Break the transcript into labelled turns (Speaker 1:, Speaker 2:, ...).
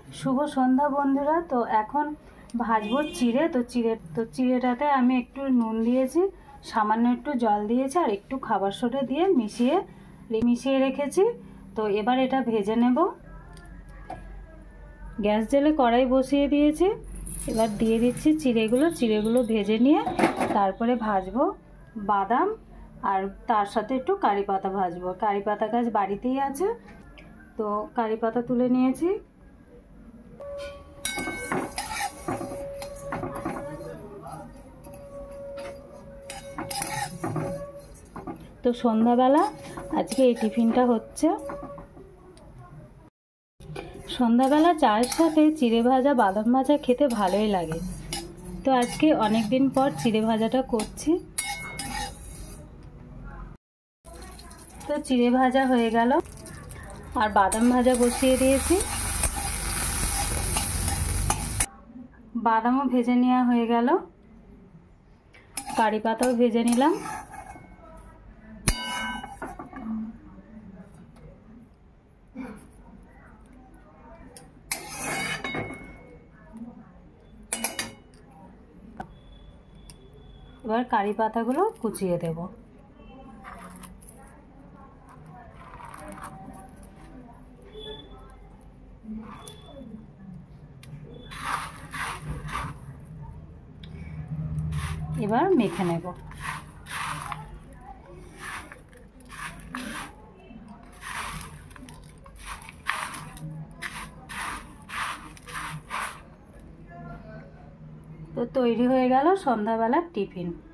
Speaker 1: শুভ সন্ধ্যা বন্ধুরা। তো এখন ভাজবো চিড়ে। চিড়েটাতে আমি একটু নুন দিয়েছি, সামান্য একটু জল দিয়েছি আর একটু খাবার সোডা দিয়ে মিশিয়ে রেখেছি। তো এবার এটা ভেজে নেব। গ্যাস জেলে কড়াই বসিয়ে দিয়েছি। এবার দিয়ে দিচ্ছি চিড়েগুলো ভেজে নিয়ে তারপরে ভাজবো বাদাম, আর তার সাথে একটু কারি পাতা ভাজবো। কারি পাতা গাছ বাড়িতেই আছে, তো কারি পাতা তুলে নিয়েছি। তো সন্ধ্যাবেলা আজকে এই টিফিনটা হচ্ছে। সন্ধ্যাবেলা চায়ের সাথে চিড়ে ভাজা বাদাম ভাজা খেতে ভালোই লাগে। তো আজকে অনেক দিন পর চিড়ে ভাজাটা করছি। তো চিড়ে ভাজা হয়ে গেল আর বাদাম ভাজা বসিয়ে দিয়েছি। বাদামও ভেজে নেওয়া হয়ে গেল, কারি পাতাও ভেজে নিলাম। এবার কারি পাতাগুলো কুচিয়ে দেব। এবার মেখে নেব। তো তৈরি হয়ে গেল সন্ধ্যাবেলার টিফিন।